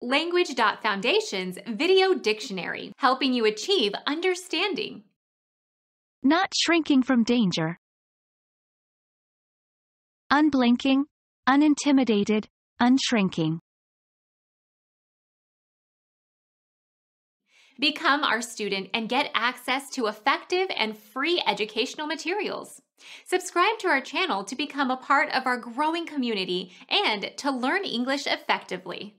Language.Foundation's Video Dictionary, helping you achieve understanding. Not shrinking from danger. Unblinking, unintimidated, unshrinking. Become our student and get access to effective and free educational materials. Subscribe to our channel to become a part of our growing community and to learn English effectively.